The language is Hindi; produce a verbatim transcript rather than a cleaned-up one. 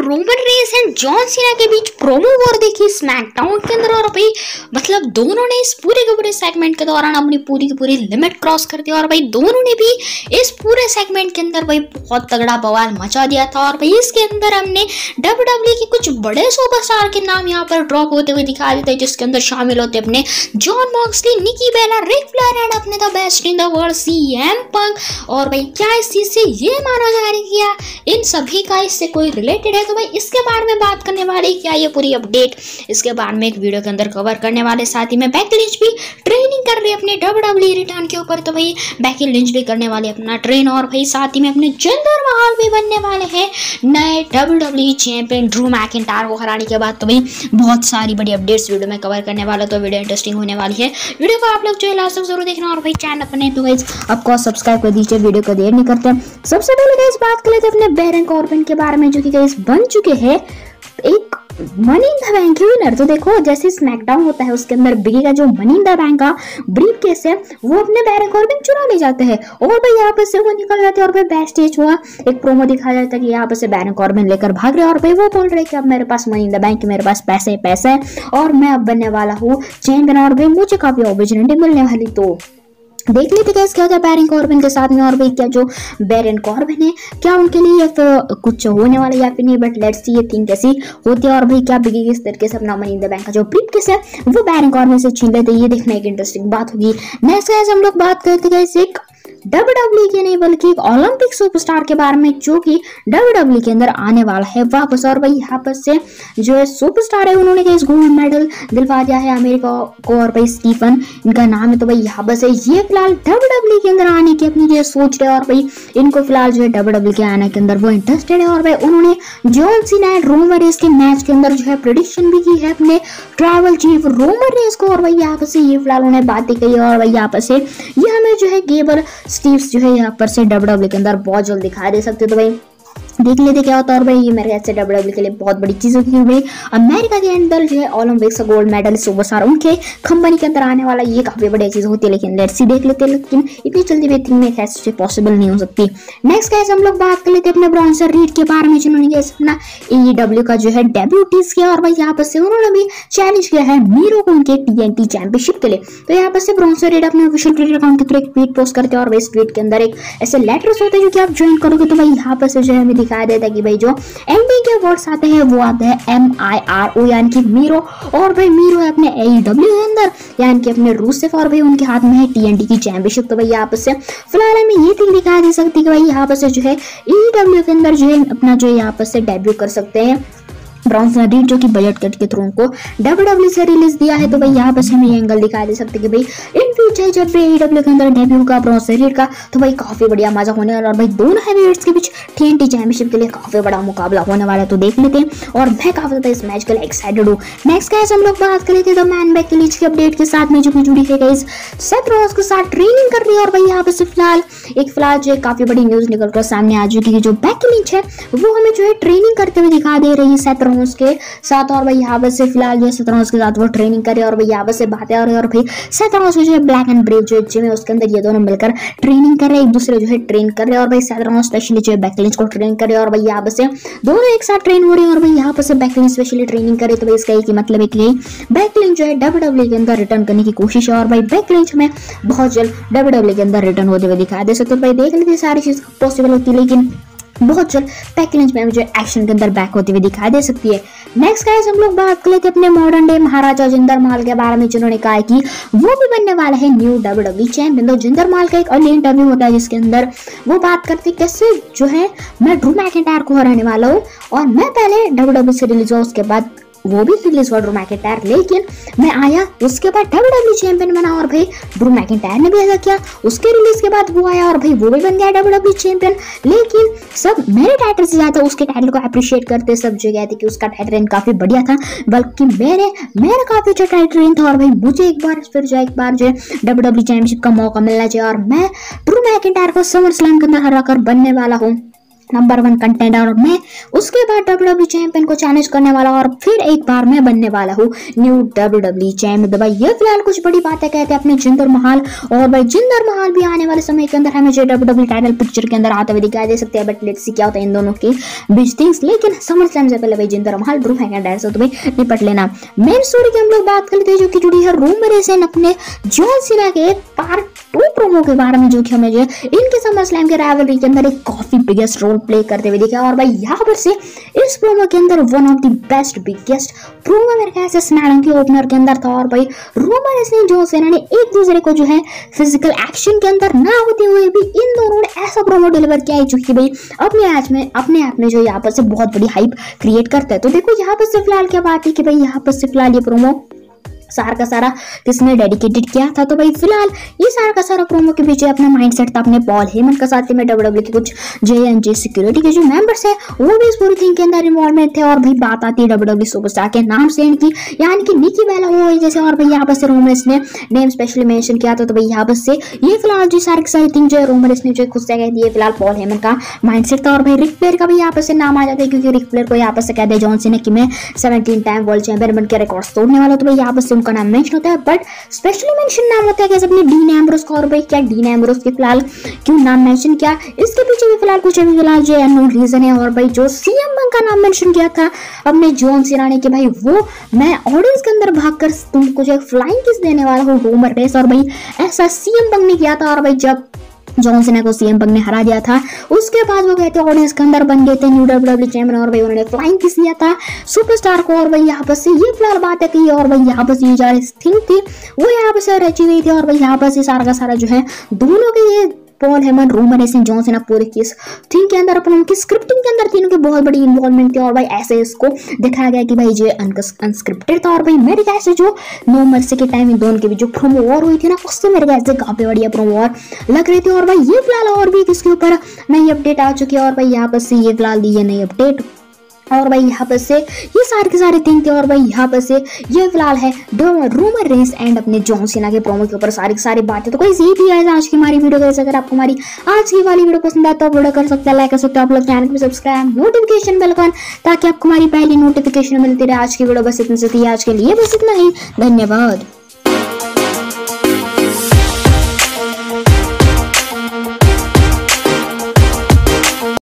Roman race and John Cena के बीच प्रोमो वॉर देखी स्मैकडाउन के अंदर। और भाई मतलब दोनों ने इस पूरे के पूरे सेगमेंट के दौरान अपनी पूरी की पूरी लिमिट क्रॉस कर दी और भाई दोनों ने भी इस पूरे सेगमेंट के अंदर भाई बहुत तगड़ा बवाल मचा दिया था। और भाई इसके अंदर हमने डब्ल्यू डब्ल्यू ई के कुछ बड़े सुपरस्टार के नाम यहाँ पर ड्रॉप होते हुए दिखा देते हैं, जिसके अंदर शामिल होते अपने Jon Moxley, Nikki Bella, Ric Flair and अपने the best in the world C M Punk. और भाई क्या इस चीज से ये माना जा रहा है कि इन सभी का इससे कोई रिलेटेड है, तो भाई इसके बारे में बात करने वाले, क्या ये पूरी अपडेट इसके बारे में एक वीडियो के अंदर कवर करने वाले। साथ ही में बेकी लिंच भी ट्रेनिंग कर रही है अपने डब्ल्यू डब्ल्यू ई रिटर्न के ऊपर, तो भाई बेकी लिंच भी करने वाले अपना ट्रेन। और भाई साथ ही में अपने जिंदर महल भी बनने वाले हैं नए W W E champion Drew McIntyre को हराने के बाद। तो भाई बहुत सारी बड़ी अपडेट्स वीडियो में कवर करने वाला, तो वीडियो इंटरेस्टिंग होने वाली है। वीडियो को आप लोग जो है लास्ट तक जरूर देखना। और भाई चैनल अपने तो गाइस आपको सब्सक्राइब कर दीजिए, वीडियो को देर नहीं करते। सबसे पहले गाइस बात कर लेते हैं अपने बैरन कॉर्बिन के बारे में, जो कि गाइस बन चुके हैं एक money in the bank winner. तो देखो जैसे स्मैकडाउन होता है उसके अंदर बिगी का जो मनी इन द बैंक का ब्रीफ केस है वो अपने बैरन कॉर्बिन चुरा ले जाते हैं और भाई यहाँ पर से वो निकल जाते हैं। और भाई बैक स्टेज हुआ एक प्रोमो दिखाया जाता है कि यहाँ पर से बैरन कॉर्बिन लेकर भाग रहे हैं और भाई वो बोल रहे हैं कि अब मेरे पास मनी इन द बैंक, मेरे पास पैसे पैसे है और मैं अब बनने वाला हूँ चैंपियन और भाई मुझे काफी अपॉर्चुनिटी मिलने वाली। तो देख लेते गाइस क्या होता है बैरन कॉर्बिन के साथ में। और भाई क्या जो बैरन कॉर्बिन है क्या उनके लिए तो कुछ होने वाला या फिर नहीं, बट लेट्स सी ये थिंग कैसी होती है। और भाई क्या बिगी किस तरीके से अपना मनी इन द बैंक का जो ब्रीफकेस है वो बैरन कॉर्बिन से छीन लेते, ये देखना एक इंटरेस्टिंग बात होगी। नेक्स्ट गाइस हम लोग बात करते हैं गाइस एक डब्ल्यू डब्ल्यू ई के नहीं बल्कि एक ओलंपिक सुपरस्टार के बारे में, जो कि डब्ल्यू डब्ल्यू ई के अंदर आने वाला है वापस। और भाई यहाँ पर से जो है सुपरस्टार है उन्होंने इस गोल्ड मेडल दिलवा दिया है अमेरिका को। और भाई स्टीफन इनका नाम है। तो भाई यहाँ पर से ये फिलहाल डब्ल्यू डब्ल्यू ई के अंदर आने की अपनी जो सोच रहे हैं और भाई इनको फिलहाल जो है डब्ल्यू डब्ल्यू ई के आने के अंदर वो इंटरेस्टेड है। और भाई उन्होंने John Cena and Roman Reigns के मैच के अंदर जो है प्रेडिक्शन भी की है अपने ट्रैवल चीफ रोमन रेस को। और भाई यहाँ पर से ये फिलहाल उन्हें बातें कही है और भाई यहाँ पर से ये हमें जो है गेबल स्टीव्स जो है यहाँ पर से डब्ल्यू डब्ल्यू के अंदर बहुत जल्द दिखा दे सकते। तो भाई देख लेते क्या होता है। और भाई ये मेरे से डब्ल्यू डब्ल्यू के लिए बहुत बड़ी चीज होगी। भाई अमेरिका के अंदर जो है ओलंपिक्स का गोल्ड मेडल सुपरस्टार उनके कंपनी के अंदर आने वाला, ये काफी बड़ी चीज होती है। लेकिन लेट्स सी देख लेते हैं, लेकिन इतनी जल्दी भी थिंग में ऐसे पॉसिबल नहीं हो सकती। नेक्स्ट गाइस हम लोग बात कर लेते हैं अपने ब्रॉन्सर रीड के बारे में, जिन्होंने अपना एईडब्ल्यू का जो है डेब्यू टीज किया। और भाई यहाँ पर से उन्होंने भी चैलेंज किया है मीरो को उनके टीएनटी चैंपियनशिप के लिए। तो यहाँ पर से ब्रॉन्सर रीड अपने ऑफिशियल ट्विटर अकाउंट के थ्रू एक ट्वीट पोस्ट करते हैं और भाई इस ट्वीट के अंदर एक ऐसे लेटर्स होते हैं जो कि आप ज्वाइन करोगे तो भाई यहाँ पर से जो है हमें दिखाया देता है कि भाई जो एनडी के वर्ड्स आते हैं वो आते हैं एम आई आर ओ यानी कि मीरो। और भाई मीरो है अपने एईडब्ल्यू के अंदर यानी कि अपने रूसेफ, और भाई उनके हाथ में है टीएनटी की चैंपियनशिप। तो भाई यहाँ पर से फिलहाल हमें ये थिंग दिखाई दे सकती है कि भाई यहाँ पर से जो है एईडब्ल्यू के अंदर जो है अपना जो यहाँ पर से डेब्यू कर सकते हैं ब्रॉन्सन रीड, जो कि बजट कट के थ्रू उनको डब्ल्यू डब्ल्यू से रिलीज दिया है। तो भाई यहाँ पर हमें ये एंगल दिखाई दे सकते हैं कि भाई इन फ्यूचर जब भी एईडब्ल्यू के अंदर डेब्यू का ब्रॉन्सन रीड का तो भाई काफी बढ़िया मजा होने वाला। और भाई दोनों हैवीवेट्स के बीच टीएनटी चैंपियनशिप के लिए काफी बड़ा मुकाबला होने वाला है। तो देख लेते हैं और मैं काफी ज्यादा इस मैच के लिए एक्साइटेड हूँ। नेक्स्ट गाइस हम लोग बात कर लेते हैं द मैन बेकी लिंच की अपडेट के साथ में, जो कि जुड़ी है गाइस सेथ रॉलिंस के साथ ट्रेनिंग कर रही है। और भाई यहाँ पर से फिलहाल एक फिलहाल जो काफी बड़ी न्यूज निकलकर सामने आ चुकी है, जो बेकी लिंच है वो हमें जो है ट्रेनिंग करते हुए दिखा दे रही है सेथ रॉलिंस के साथ। और भाई यहाँ पर से फिलहाल जो है सेथ रॉलिंस के साथ वो ट्रेनिंग करे और भाई यहाँ पर से बातें हो रही है। और भाई सेथ रॉलिंस जो है ब्लैक एंड ब्रेव जो जिम है उसके अंदर ये दोनों मिलकर ट्रेनिंग कर रहे हैं, एक दूसरे जो है ट्रेन कर रहे हैं। और भाई सेथ रॉलिंस स्पेशली जो है बेकी लिंच को ट्रेन कर रहे हैं और भाई यहाँ पर से दोनों एक साथ ट्रेन हो रहे हैं। और भाई यहाँ पर से बेकी लिंच स्पेशली ट्रेनिंग करे, तो भाई इसका एक ही मतलब है कि बेकी लिंच जो है डब्ल्यू डब्ल्यू के अंदर रिटर्न करने की कोशिश है। और भाई बेकी लिंच में बहुत जल्द डब्ल्यू डब्ल्यू के अंदर रिटर्न होते हुए दिखाई दे सकते। तो भाई देख लेते सारी चीज पॉसिबल होती है, लेकिन बहुत जल्द बेकी लिंच में जो एक्शन के अंदर बैक होती हुई दिखाई दे सकती है। नेक्स्ट गाइस हम लोग बात कर लेते हैं अपने मॉडर्न डे महाराजा जिंदर महल के बारे में, जिन्होंने कहा है कि वो भी बनने वाला है न्यू डब्ल्यू डब्ल्यू चैंपियन। तो जिंदर महल का एक अर्ली इंटरव्यू होता है जिसके अंदर वो बात करते कैसे जो है मैं ड्रू मैकिंटायर को हराने वाला हूँ और मैं पहले डब्ल्यू डब्ल्यू से रिलीज हुआ, उसके बाद वो भी रिलीज हुआ ड्रू मैकिंटायर, लेकिन मैं आया उसके बाद डब्ल्यू डब्ल्यू चैंपियन बना। और भाई ड्रू मैकिंटायर ने भी ऐसा किया, उसके रिलीज के बाद वो आया और भाई वो भी बन गया डब्ल्यू डब्ल्यू चैंपियन। लेकिन सब मेरे टाइटल से ज्यादा उसके टाइटल को अप्रिशिएट करते, सब जो कहते कि उसका टाइटल रेन काफी बढ़िया था, बल्कि मेरे मेरा काफी अच्छा टाइटल रेन था। और भाई मुझे एक बार फिर जो एक बार जो है डब्ल्यू डब्ल्यू चैंपियनशिप का मौका मिलना चाहिए और मैं ड्रू मैकिंटायर को समर स्लैम के अंदर हरा कर बनने वाला हूँ नंबर वन कंटेंडर और मैं उसके बाद डब्ल्यू डब्ल्यू चैंपियन को चैलेंज करने वाला और फिर एक बार मैं बनने वाला हूँ न्यू डब्ल्यू डब्ल्यू चैंपियन। भाई ये फिलहाल कुछ बड़ी बातें कहते हैं अपने जिंदर महाल, और भाई जिंदर महाल भी आने वाले समय के अंदर हमें जो डब्ल्यू डब्ल्यू टाइटल पिक्चर के अंदर आते हुए दिखाई दे सकते हैं। बट लेट्स सी क्या होता है इन दोनों के बीच थिंग्स। लेकिन समर स्लैम से पहले भाई जिंदर महाल ड्रू हैंगर से तो भाई निपट लेना। मेन स्टोरी की हम लोग बात करते हैं जो कि जुड़ी है रूमर अपने जॉन सीना के पार्ट टू प्रोमो के बारे में, जो कि हमें जो इनके समर स्लैम के राइवलरी के अंदर एक काफी बिगेस्ट रोल प्ले करते हुए दिखा। और भाई यहाँ पर से इस प्रोमो के अंदर one of the best biggest promo मेरे ख्याल से स्मैकडाउन के ओपनर के अंदर था। और भाई रूमर ने जॉन सीना ने एक दूसरे को जो है फिजिकल एक्शन के अंदर ना होते हुए भी इन दोनों ने ऐसा प्रोमो डिलीवर किया है जो कि भाई अपने आज में अपने आप में जो यहाँ पर से बहुत बड़ी हाइप क्रिएट करता है। तो देखो यहाँ पर से फिलहाल क्या बात है कि भाई यहाँ पर से फिलहाल ये प्रोमो सारा का सारा किसने डेडिकेटेड किया था। तो भाई फिलहाल ये सारा का सारा प्रोमो के पीछे अपना माइंडसेट था अपने पॉल हेमन का, साथ ही में डब्ल्यू डब्ल्यू के कुछ जे एंड जे सिक्योरिटी के जो मेंबर्स हैं वो भी इस पूरी थिंग के अंदर इन्वॉल्वमेंट थे। और भाई बात आती है डब्ल्यू डब्ल्यू सुपरस्टार के नाम से इनकी, यानी कि निकी बेला हो जैसे। और भाई यहाँ पर से रूमर्स ने नेम स्पेशली मेंशन किया था। तो भाई यहाँ पर से ये फिलहाल जो सारी की सारी थिंग जो है रूमर्स ने जो खुद से कह दी है फिलहाल पॉल हेमन का माइंडसेट था। और भाई रिक फ्लेयर का भी यहाँ पर से नाम आ जाता है क्योंकि रिक फ्लेयर को यहाँ पर से कहते हैं जॉन सीना कि मैं सेवनटीन टाइम वर्ल्ड चैंपियन बन के रिकॉर्ड्स तोड़ने वाला। तो भाई यहाँ पर से उनका नाम मेंशन होता है, बट स्पेशली मेंशन नाम होता है कैसे अपने डीन एम्ब्रोस का। और भाई क्या डीन एम्ब्रोस के फिलहाल क्यों नाम मेंशन किया इसके पीछे भी फिलहाल कुछ अभी फिलहाल जो अननोन रीजन है। और भाई जो सीएम पंक का नाम मेंशन किया था अपने जॉन सीना ने कि भाई वो मैं ऑडियंस के अंदर भागकर तुमको जो फ्लाइंग किस देने वाला हूँ रूमर रेस, और भाई ऐसा सीएम पंक ने किया था। और भाई जब जॉन सीना को सीएम पंक ने हरा दिया था उसके बाद वो कहते ऑडियंस के अंदर बन गए थे न्यू डब्ल्यू डब्ल्यू चैंपियन। और भाई उन्होंने फ्लाइंग किस दिया था सुपरस्टार को। और भाई यहाँ पर से ये फिलहाल बात है कि और भाई यहाँ पर ये जा थिंग थी वो यहाँ पर से रची गई थी। और भाई यहाँ पर से सारा का सारा जो है दोनों के ये पॉल हेमन रूमर ऐसे जॉन सीना पूरे किस थिंग के अंदर अपन उनकी स्क्रिप्टिंग के अंदर तीनों की बहुत बड़ी इन्वॉल्वमेंट थी। और भाई ऐसे इसको दिखाया गया कि भाई जो अनस्क्रिप्टेड था। और भाई मेरे ख्याल से जो नो मर्सी के टाइम इन दोनों के भी जो प्रोमो वॉर हुई थी ना उससे मेरे ख्याल से काफी बढ़िया प्रोमो वॉर लग रही थी। और भाई ये फिलहाल और भी किसके ऊपर नई अपडेट आ चुकी है। और भाई यहाँ पर से ये फिलहाल दी है नई अपडेट। और भाई यहाँ पर से ये सारे के सारे थिंग थे। और भाई यहाँ पर से ये फिलहाल है रूमर रेस एंड अपने जॉन सीना के प्रोमो के ऊपर सारी की सारी बातें। तो कोई ये थी आज की हमारी वीडियो। कैसे अगर आपको हमारी आज की वाली वीडियो पसंद आए तो आप वीडियो कर सकते हैं, लाइक कर सकते हो, आप लोग चैनल को सब्सक्राइब नोटिफिकेशन बेल आइकन ताकि आपको हमारी पहली नोटिफिकेशन मिलती रहे। आज की वीडियो बस इतनी सी थी, आज के लिए बस इतना ही, धन्यवाद।